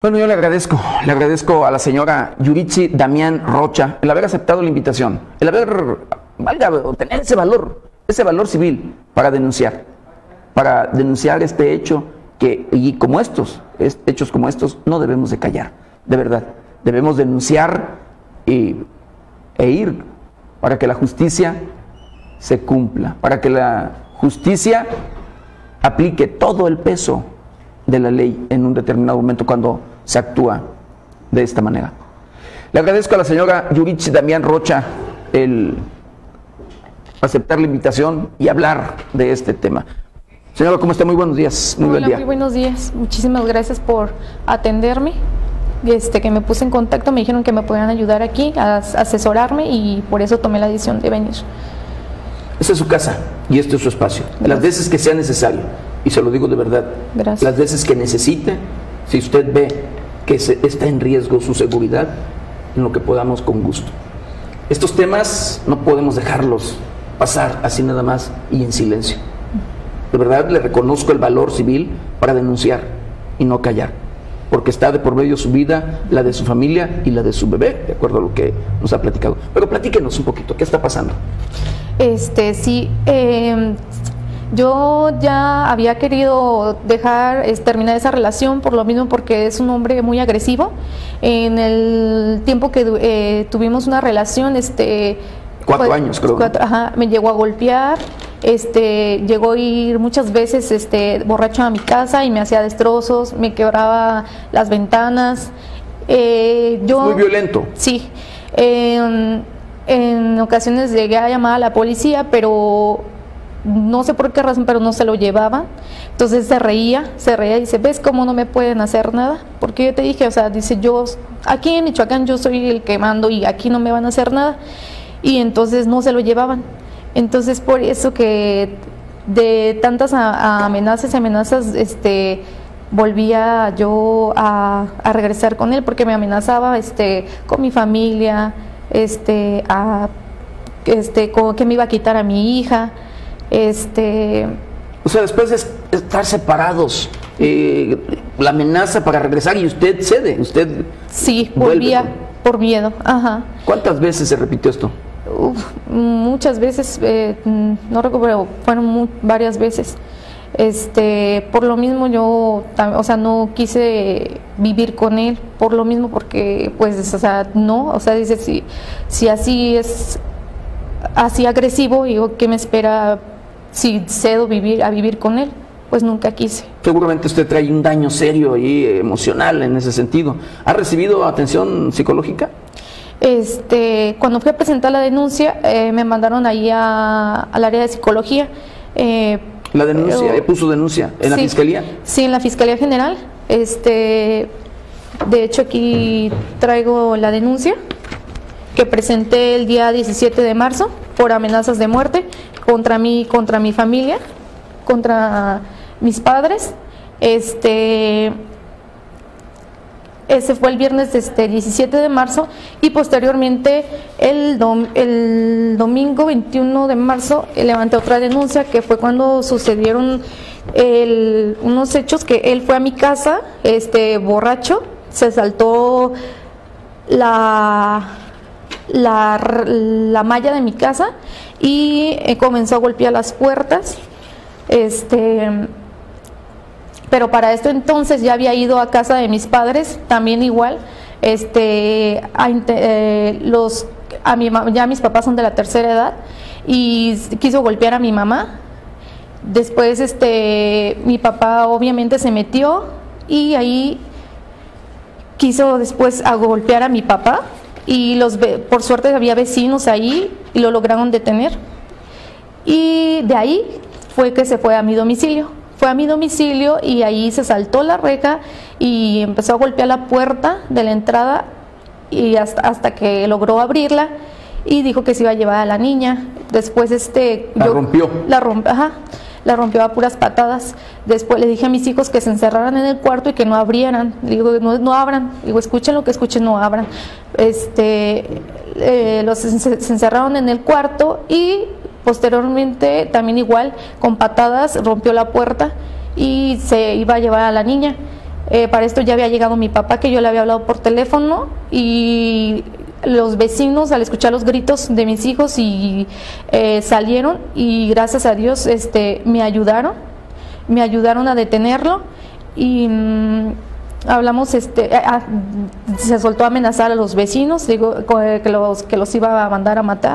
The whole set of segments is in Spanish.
Bueno, yo le agradezco a la señora Yuritsi Damián Rocha el haber aceptado la invitación, el haber, tener ese valor civil para denunciar este hecho y como hechos como estos no debemos de callar, de verdad, debemos denunciar e ir para que la justicia se cumpla, para que la justicia aplique todo el peso de la ley en un determinado momento cuando se actúa de esta manera. Le agradezco a la señora Yuritsi Damián Rocha el aceptar la invitación y hablar de este tema. Señora, ¿cómo está? Muy buenos días. Muy buen día. Muy buenos días. Muchísimas gracias por atenderme. Que me puse en contacto, me dijeron que me podían ayudar aquí a asesorarme y por eso tomé la decisión de venir. Esta es su casa y este es su espacio. Gracias. Las veces que sea necesario, y se lo digo de verdad, gracias. Las veces que necesite, si usted ve que está en riesgo su seguridad, en lo que podamos, con gusto. Estos temas no podemos dejarlos pasar así nada más y en silencio. De verdad le reconozco el valor civil para denunciar y no callar, porque está de por medio su vida, la de su familia y la de su bebé, de acuerdo a lo que nos ha platicado. Pero platíquenos un poquito, ¿qué está pasando? Sí, yo ya había querido terminar esa relación por lo mismo, porque es un hombre muy agresivo. En el tiempo que tuvimos una relación, 4 años creo. Me llegó a golpear, llegó a ir muchas veces borracho a mi casa y me hacía destrozos, me quebraba las ventanas. Muy violento. Sí. En ocasiones llegué a llamar a la policía, pero no sé por qué razón, pero no se lo llevaban. Entonces se reía y dice, ¿ves cómo no me pueden hacer nada? Porque yo te dije, dice, yo aquí en Michoacán yo soy el que mando y aquí no me van a hacer nada. Y entonces no se lo llevaban. Entonces por eso que de tantas amenazas, volvía yo a regresar con él, porque me amenazaba con mi familia, con que me iba a quitar a mi hija. O sea, después de estar separados, la amenaza para regresar y usted cede, usted... Sí, volvía por miedo. Ajá. ¿Cuántas veces se repitió esto? Muchas veces, no recuerdo, fueron varias veces. Por lo mismo yo, no quise vivir con él, por lo mismo, porque dice, si así es, así agresivo, digo, ¿qué me espera si cedo a vivir con él? Pues nunca quise. Seguramente usted trae un daño serio y emocional en ese sentido. ¿Ha recibido atención psicológica? Cuando fui a presentar la denuncia, me mandaron ahí al área de psicología. ¿La denuncia? ¿Puso denuncia en la fiscalía? Sí, en la Fiscalía General. De hecho, aquí traigo la denuncia que presenté el día 17 de marzo por amenazas de muerte contra mi familia, contra mis padres. Ese fue el viernes 17 de marzo y posteriormente el domingo 21 de marzo levanté otra denuncia, que fue cuando sucedieron unos hechos, que él fue a mi casa borracho, se saltó la malla de mi casa y comenzó a golpear las puertas. Pero para esto entonces ya había ido a casa de mis padres, también igual, ya mis papás son de la tercera edad, y quiso golpear a mi mamá. Después mi papá obviamente se metió y ahí quiso después golpear a mi papá, y por suerte había vecinos ahí y lo lograron detener, y de ahí fue que se fue a mi domicilio. Fue a mi domicilio y ahí se saltó la reja y empezó a golpear la puerta de la entrada, y hasta que logró abrirla, y dijo que se iba a llevar a la niña. Después la rompió. La rompió a puras patadas. Después le dije a mis hijos que se encerraran en el cuarto y que no abrieran. Le digo, no abran. Le digo, escuchen lo que escuchen, no abran. Se encerraron en el cuarto y posteriormente también igual con patadas rompió la puerta y se iba a llevar a la niña. Para esto ya había llegado mi papá, que yo le había hablado por teléfono, y los vecinos, al escuchar los gritos de mis hijos, y salieron, y gracias a Dios me ayudaron a detenerlo, y hablamos, se soltó a amenazar a los vecinos, digo, que los iba a mandar a matar,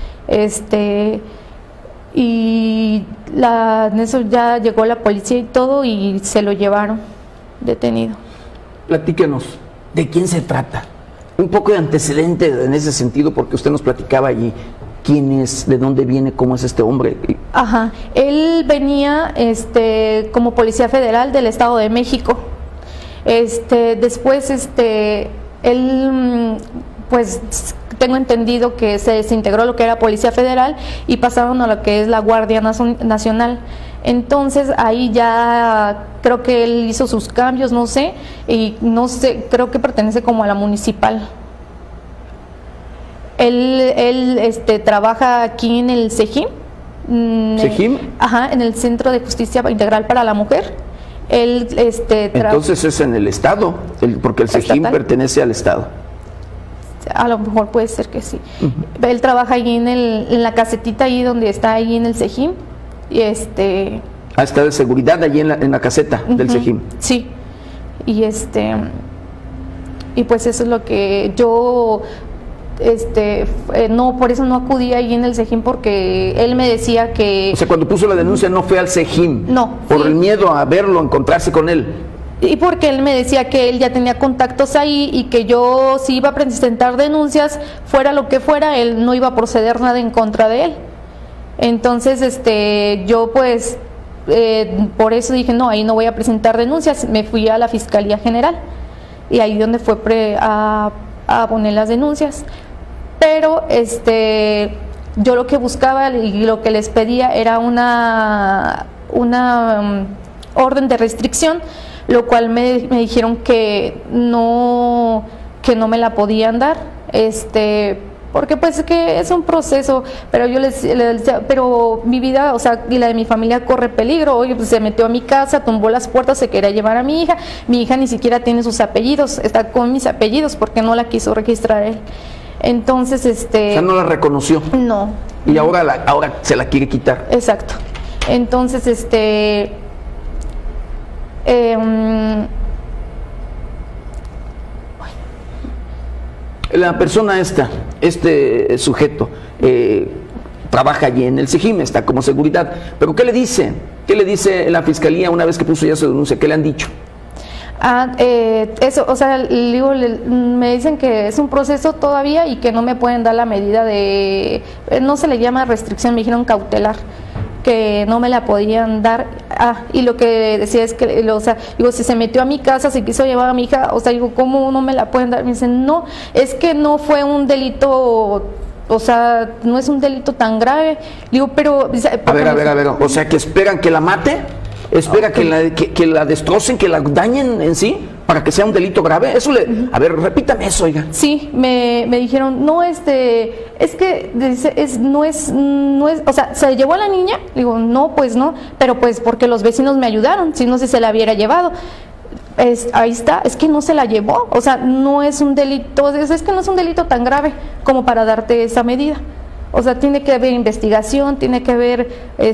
y en eso ya llegó la policía y todo, y se lo llevaron detenido. Platíquenos, ¿de quién se trata? Un poco de antecedente en ese sentido, porque usted nos platicaba allí quién es, de dónde viene, cómo es este hombre. Ajá, él venía como policía federal del Estado de México. Después él, pues tengo entendido que se desintegró lo que era Policía Federal y pasaron a lo que es la Guardia Nacional. Entonces ahí ya creo que él hizo sus cambios, no sé, y no sé, creo que pertenece como a la municipal. Él trabaja aquí en el CEJIM. ¿CEJIM? Ajá, en el Centro de Justicia Integral para la Mujer. Él entonces es en el Estado, porque el CEJIM pertenece al Estado. A lo mejor puede ser que sí. Él trabaja ahí en la casetita ahí donde está ahí en el CEJIM. Y está de seguridad allí en la caseta del CEJIM. Sí. Y y pues eso es lo que yo no, por eso no acudí ahí en el CEJIM, porque él me decía que... O sea, cuando puso la denuncia no fue al CEJIM. No. Por el miedo a verlo, a encontrarse con él. Y porque él me decía que él ya tenía contactos ahí y que yo, si iba a presentar denuncias, fuera lo que fuera, él no iba a proceder nada en contra de él. Entonces, yo pues, por eso dije, no, ahí no voy a presentar denuncias. Me fui a la Fiscalía General y ahí donde fue a poner las denuncias. Pero, yo lo que buscaba y lo que les pedía era una orden de restricción, lo cual me dijeron que no me la podían dar, porque pues que es un proceso, pero yo les decía, pero mi vida, o sea, y la de mi familia corre peligro. Oye, pues se metió a mi casa, tumbó las puertas, se quería llevar a mi hija ni siquiera tiene sus apellidos, está con mis apellidos porque no la quiso registrar él. Entonces, o sea, no la reconoció. No. Y ahora se la quiere quitar. Exacto. Entonces, la persona este sujeto, trabaja allí en el CEJIM, está como seguridad. Pero ¿qué le dice? ¿Qué le dice la fiscalía una vez que puso ya su denuncia? ¿Qué le han dicho? Eso, o sea, me dicen que es un proceso todavía y que no me pueden dar la medida de, no se le llama restricción, me dijeron cautelar, que no me la podían dar. Y lo que decía es que, o sea, digo, si se metió a mi casa, se quiso llevar a mi hija, o sea, digo, ¿cómo no me la pueden dar? Me dicen, no, es que no fue un delito, o sea, no es un delito tan grave. Digo, pero... A ver, o sea, que esperan que la mate, espera que la destrocen, que la dañen en sí, para que sea un delito grave. Eso a ver, repítame eso, oiga. Sí, me dijeron, no, es que no es, o sea, ¿se llevó a la niña? Digo, no, pues no, pero pues porque los vecinos me ayudaron, si no, si se la hubiera llevado. Ahí está, es que no se la llevó, o sea, no es un delito, es que no es un delito tan grave como para darte esa medida. O sea, tiene que haber investigación, tiene que haber,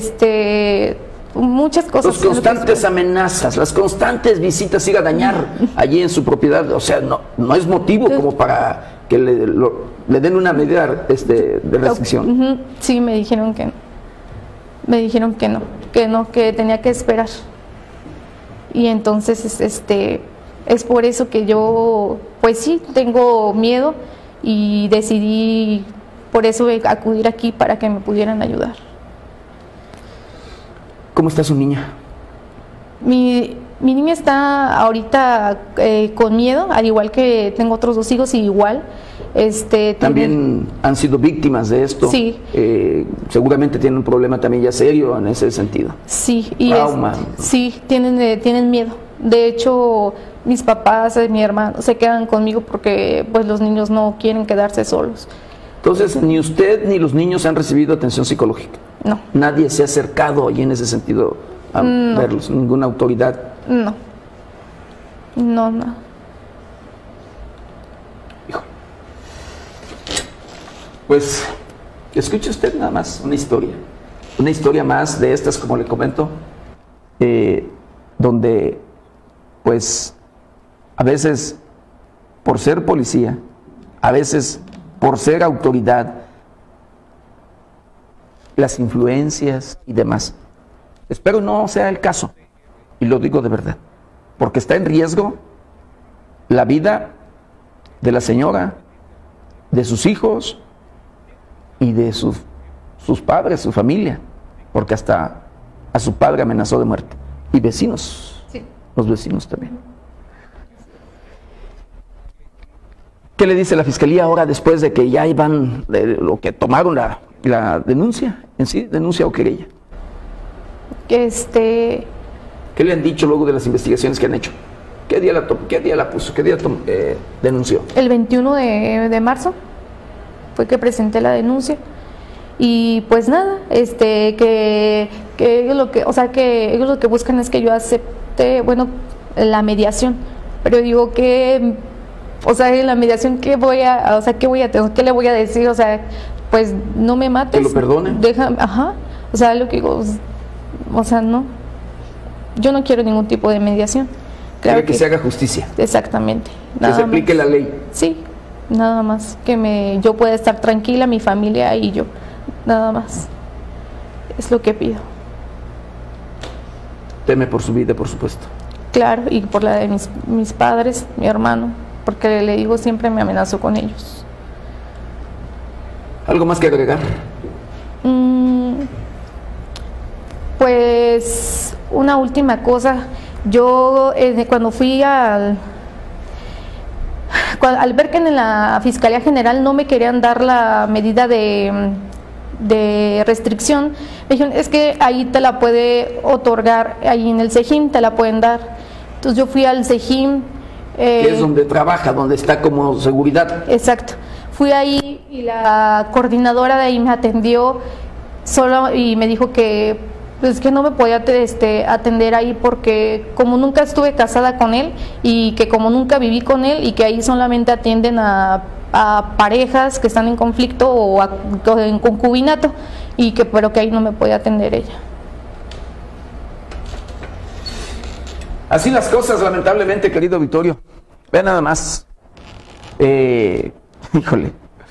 muchas cosas. Las constantes amenazas, las constantes visitas, ir a dañar allí en su propiedad, o sea, no es motivo como para que le den una medida de restricción. Sí, me dijeron que no. Me dijeron que no, que tenía que esperar. Y entonces, es por eso que yo, pues sí, tengo miedo y decidí, por eso acudir aquí para que me pudieran ayudar. ¿Cómo está su niña? Mi niña está ahorita con miedo, al igual que tengo otros 2 hijos y igual. También han sido víctimas de esto. Sí. Seguramente tienen un problema también ya serio en ese sentido. Sí. Y trauma. Sí, tienen miedo. De hecho, mis papás, mi hermano, se quedan conmigo porque pues los niños no quieren quedarse solos. Entonces, ni usted ni los niños han recibido atención psicológica. No. Nadie se ha acercado allí en ese sentido a verlos, ninguna autoridad. No. No, no. Hijo. Pues, escuche usted nada más una historia más de estas, como le comento, donde, pues, a veces, por ser policía, a veces, por ser autoridad, las influencias y demás. Espero no sea el caso, y lo digo de verdad, porque está en riesgo la vida de la señora, de sus hijos y de sus padres, su familia, porque hasta a su padre amenazó de muerte. Y vecinos, sí. Los vecinos también. ¿Qué le dice la fiscalía ahora después de que ya iban, de lo que tomaron la denuncia en sí, denuncia o querella? ¿Qué le han dicho luego de las investigaciones que han hecho? ¿Qué día la puso? ¿Qué día denunció? El 21 de marzo fue que presenté la denuncia. Y pues nada, que ellos lo que buscan es que yo acepte, bueno, la mediación. Pero digo que, o sea, en la mediación, ¿qué le voy a decir? O sea, pues no me mates. Que lo perdonen. Ajá. O sea, lo que digo, o sea, no. Yo no quiero ningún tipo de mediación. Claro que se haga justicia. Exactamente. Que se aplique la ley. Sí, nada más. Que yo pueda estar tranquila, mi familia y yo. Nada más. Es lo que pido. Teme por su vida, por supuesto. Claro, y por la de mis padres, mi hermano, porque le digo, siempre me amenazo con ellos. ¿Algo más que agregar? Pues una última cosa. Yo cuando fui al ver que en la Fiscalía General no me querían dar la medida de restricción, me dijeron, es que ahí te la puede otorgar, ahí en el CEJIM te la pueden dar. Entonces yo fui al CEJIM. Que es donde trabaja, donde está como seguridad. Exacto. Fui ahí y la coordinadora de ahí me atendió solo y me dijo que pues que no me podía atender ahí porque como nunca estuve casada con él y que como nunca viví con él y que ahí solamente atienden a parejas que están en conflicto o en concubinato y que pero que ahí no me podía atender ella. Así las cosas, lamentablemente, querido Vittorio. Vean nada más. Híjole.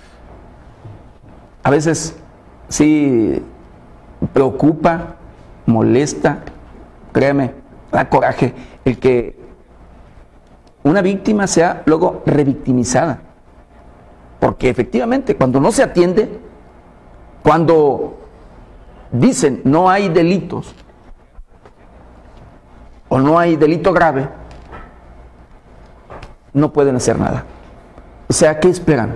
A veces sí preocupa, molesta, créeme, da coraje el que una víctima sea luego revictimizada. Porque efectivamente, cuando no se atiende, cuando dicen no hay delitos o no hay delito grave, no pueden hacer nada. O sea, ¿qué esperan?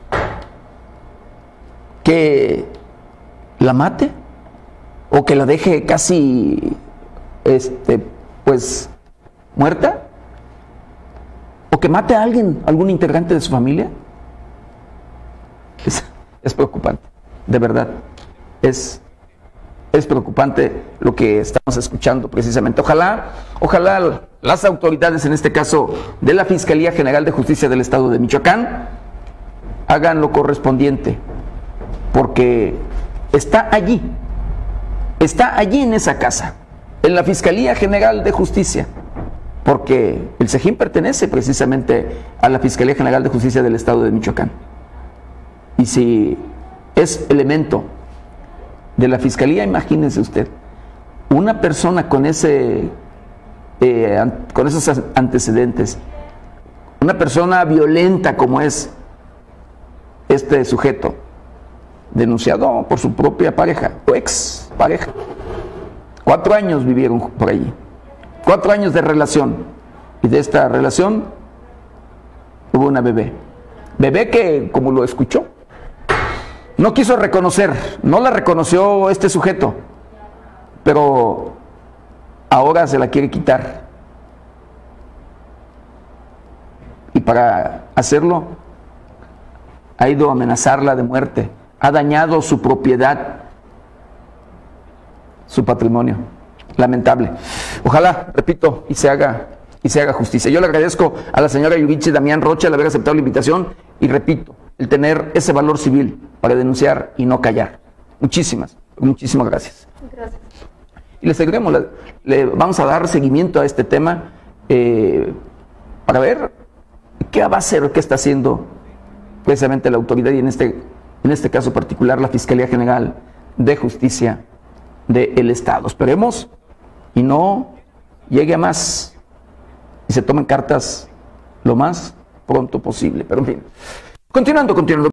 ¿Que la mate? ¿O que la deje casi, pues, muerta? ¿O que mate a alguien, algún integrante de su familia? Es preocupante, de verdad. Es preocupante lo que estamos escuchando precisamente. Ojalá las autoridades, en este caso de la Fiscalía General de Justicia del Estado de Michoacán, hagan lo correspondiente, porque está allí en esa casa, en la Fiscalía General de Justicia, porque el CEJIM pertenece precisamente a la Fiscalía General de Justicia del Estado de Michoacán. Y si es elemento de la Fiscalía, imagínense usted, una persona con esos antecedentes, una persona violenta como es este sujeto, denunciado por su propia pareja o ex pareja. 4 años vivieron por allí, 4 años de relación, y de esta relación hubo una bebé que, como lo escuchó, no quiso reconocer, no la reconoció este sujeto, pero ahora se la quiere quitar. Y para hacerlo, ha ido a amenazarla de muerte, ha dañado su propiedad, su patrimonio. Lamentable. Ojalá, repito, y se haga y se haga justicia. Yo le agradezco a la señora Yuritsi Damián Rocha el haber aceptado la invitación y repito, el tener ese valor civil para denunciar y no callar. Muchísimas gracias. Gracias. Y le vamos a dar seguimiento a este tema para ver qué va a hacer o qué está haciendo precisamente la autoridad y en este caso particular la Fiscalía General de Justicia del Estado. Esperemos y no llegue a más y se tomen cartas lo más pronto posible. Pero en fin, continuando.